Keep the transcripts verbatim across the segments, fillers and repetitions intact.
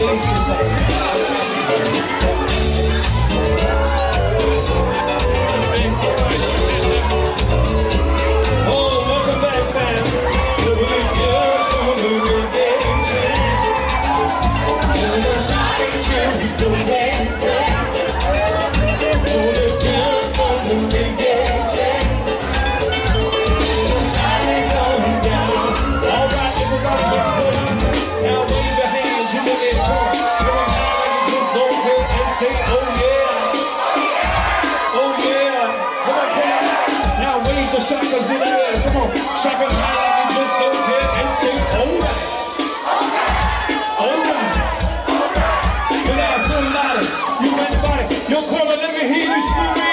things to say. Oh, welcome back, fam. We're just on the vacation. Just on dancing. We're just on the vacation. Somebody going down. All right, everybody, get ready. Now wave your hands in the air. You're high, just go ahead and say, oh yeah. Oh yeah. Come on, come on. Now wave the shakas in the air. Come on. Shaka high, you just go ahead and say, all right. All right. All right. Good ass, somebody. You ready, buddy? Yo, come on, let me hear you screaming.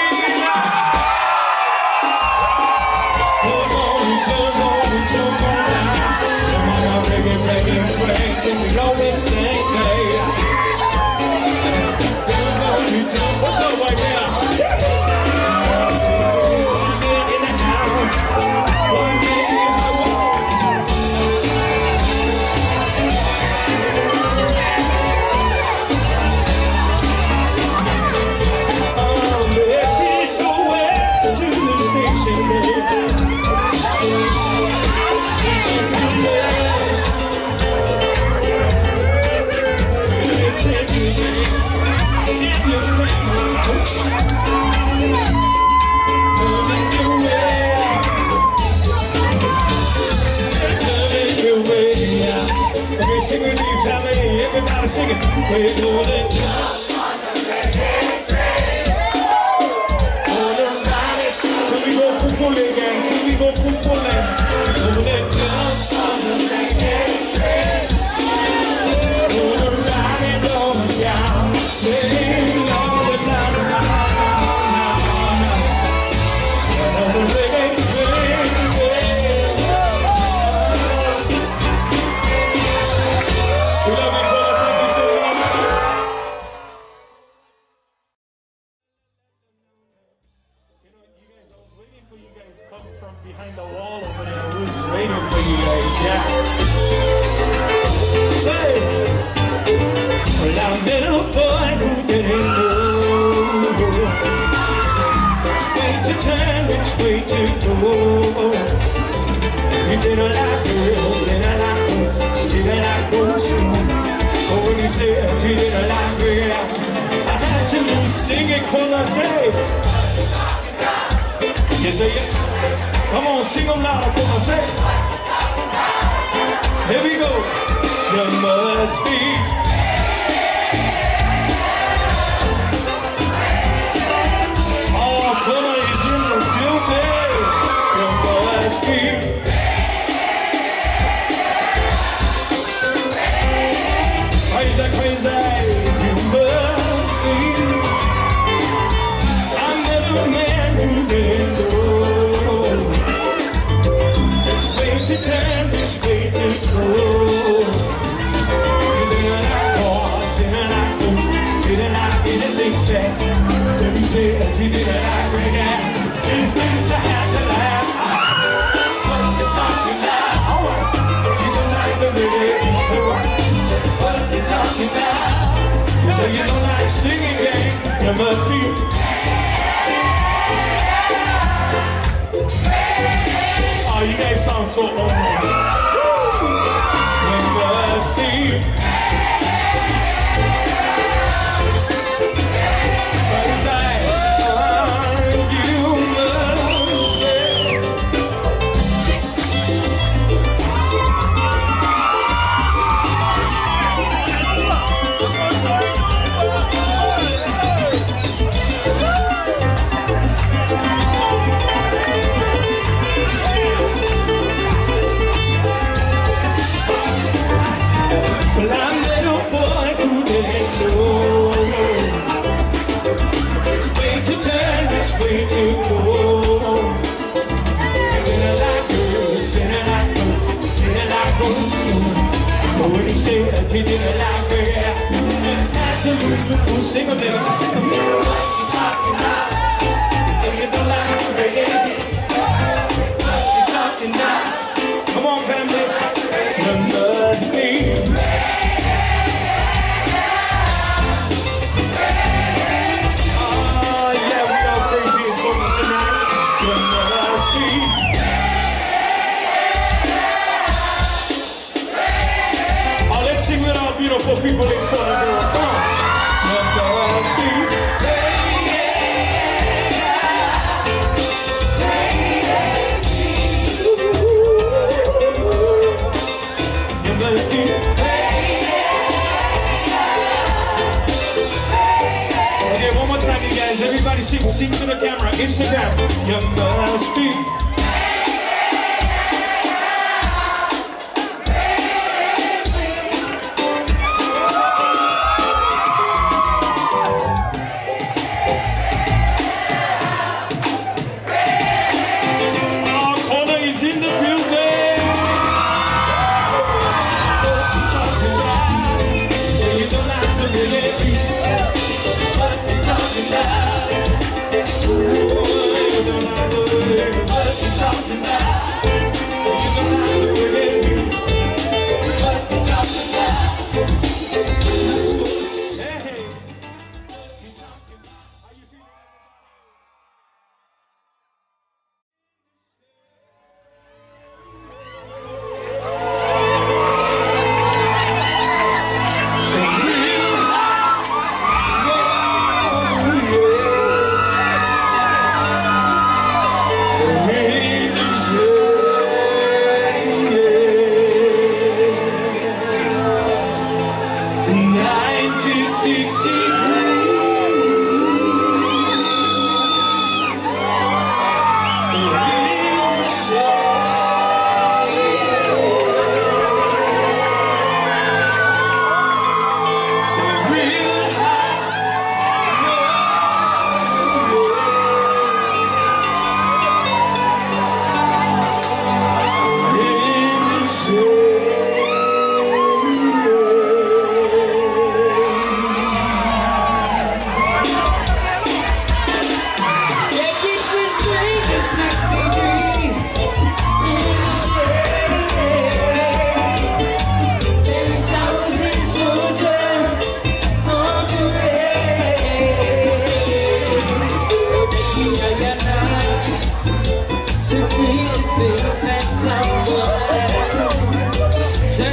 Come on, come on, come on now. Come on, now, reggae, reggae, reggae, and we go in the same day. Come on, you jump. What's up right now? In the house. One day in the wall. Oh, let's get going to the station, baby. Okay, sing with me, family. Everybody sing it. We're gonna jump on the reggae train. On the ride. Can we go pupule again? Can we go pupule? Gonna jump on the reggae train. Gonna ride it on down. Sing all the time. On the reggae train. We love you, brother. Thank you so much. You know, you guys, I was waiting for you guys to come from behind the wall over there. I was waiting for you guys, yeah. Say, well, I'm a little boy who didn't know which way to turn, which way to go. You didn't like girls, didn't like girls, didn't like girls too. So when you said you didn't like girls, I had to lose singing cause I say, you say it? Come on, sing them louder cause I say, here we go. There must be all colors in the building. There must be crazy, crazy, you must be. I met a man who didn't know which way to turn, which way to go. You didn't like cars, didn't like boots, didn't like anything fat. Then you said you didn't like reggae. His face I had to laugh. What you talking about? Alright, you didn't like the reggae. What you talking about? You say you don't like singing, gang. You must be. Oh, you guys sound so old. You must be. What is that? You must be. it up for people in front of girls. Come on. Your thirsty. You're thirsty. Okay, one more time, you guys. Everybody sing, sing to the camera. Instagram. You're thirsty.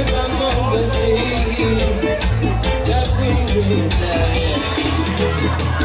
That we will die.